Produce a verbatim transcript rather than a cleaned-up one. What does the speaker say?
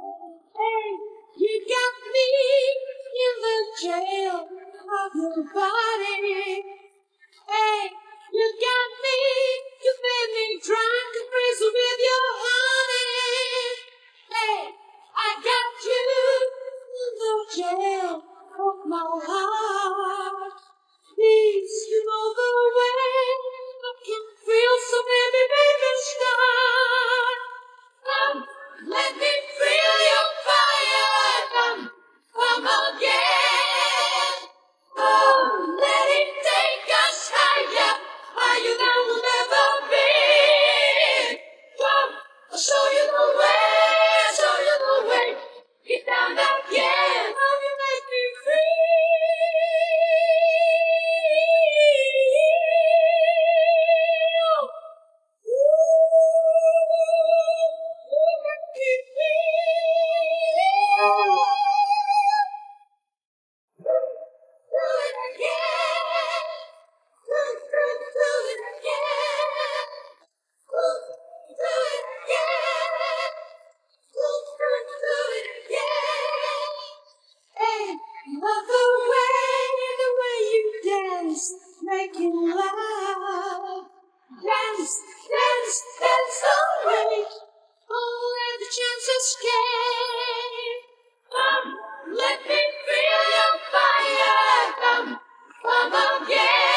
Hey, you got me in the jail of your body. Hey, you got me, you made me drunk and crazy with your honey. Hey, I got you in the jail of my heart. Please, you know the way I can feel so baby, baby, start. Come, let me feel your fire. Come, come again. Oh, let it take us higher, higher than we'll ever be. Come, I'll show you the way, show you the way. Get down again. Love you make me free. Making love, dance, dance, dance away. Oh, let the chance escape. Come, let me feel your fire. Come, come again.